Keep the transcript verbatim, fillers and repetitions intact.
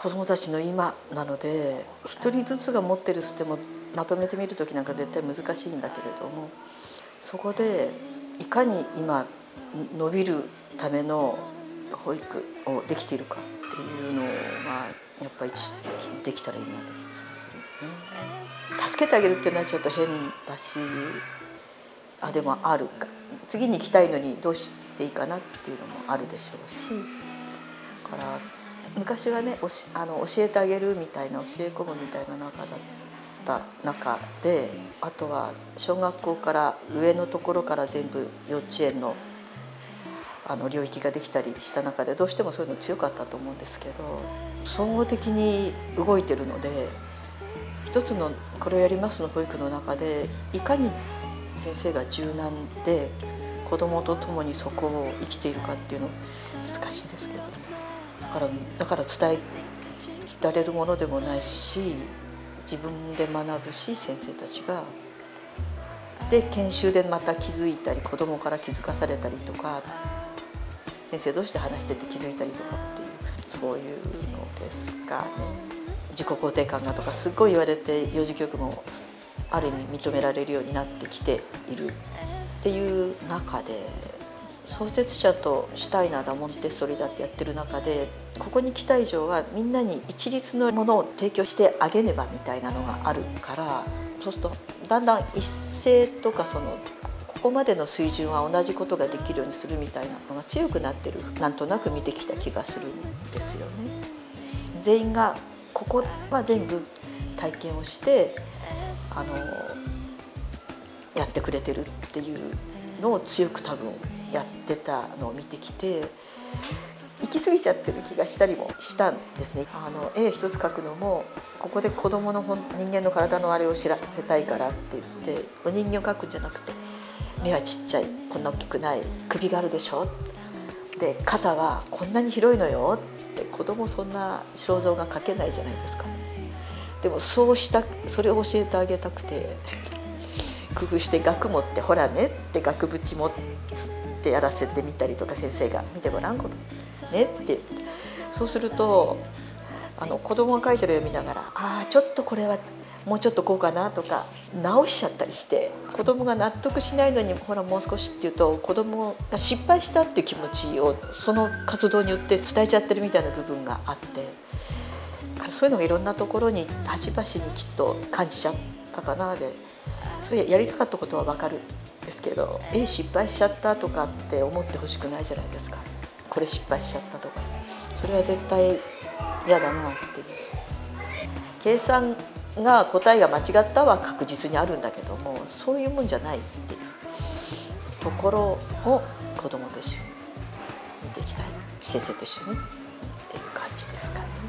子どもたちの今なので、一人ずつが持ってるステもまとめてみる時なんか絶対難しいんだけれども、そこでいかに今伸びるための保育をできているかっていうのを、まあ、やっぱりできたらいいなです、ね。助けてあげるっていうのはちょっと変だし、あでもあるか、次に行きたいのにどうしていいかなっていうのもあるでしょうし、だから昔はね、おしあの教えてあげるみたいな、教え込むみたいな中だった中で、あとは小学校から上のところから全部幼稚園のあの領域ができたりした中で、どうしてもそういうの強かったと思うんですけど、総合的に動いてるので、一つのこれをやりますの保育の中でいかに先生が柔軟で子どもと共にそこを生きているかっていうの難しいんですけど、ね、だからだから伝えられるものでもないし、自分で学ぶし、先生たちがで研修でまた気づいたり、子どもから気づかされたりとか、先生同士で話してて気づいたりとかっていう、そういうのですかね。自己肯定感がとかすごい言われて、幼児教育もある意味認められるようになってきているっていう中で、創設者とシュタイナーだモンテッソリだってやってる中で、ここに来た以上はみんなに一律のものを提供してあげねばみたいなのがあるから、そうするとだんだん一斉とか、そのここまでの水準は同じことができるようにするみたいなのが強くなってる、なんとなく見てきた気がするんですよね。全員がここは全部体験をしてあのやってくれてるっていうのを強く多分やってたのを見てきて、行き過ぎちゃってる気がしたりもしたんですね。あの絵一つ描くのも、ここで子どもの人間の体のあれを知らせたいからって言って、お人形を描くんじゃなくて、目はちっちゃい、こんな大きくない、首があるでしょ、で肩はこんなに広いのよって、子供そんな肖像が描けないじゃないですか。でもそうした、それを教えてあげたくて工夫して額持って、ほらねって額縁持ってやらせてみたりとか、先生が見てごらんことねって言って、そうするとあの子供が描いてる絵を見ながら、ああちょっとこれはもうちょっとこうかなとか直しちゃったりして、子供が納得しないのに、ほらもう少しっていうと、子供が失敗したっていう気持ちをその活動によって伝えちゃってるみたいな部分があって、そういうのがいろんなところに端々にきっと感じちゃったかな。でそれやりたかったことは分かるんですけど、え失敗しちゃったとかって思ってほしくないじゃないですか。これ失敗しちゃったとか、それは絶対嫌だなっていう。計算が答えが間違ったは確実にあるんだけども、そういうもんじゃないっていうところを子どもと一緒に見ていきたい、先生と一緒にっていう感じですかね。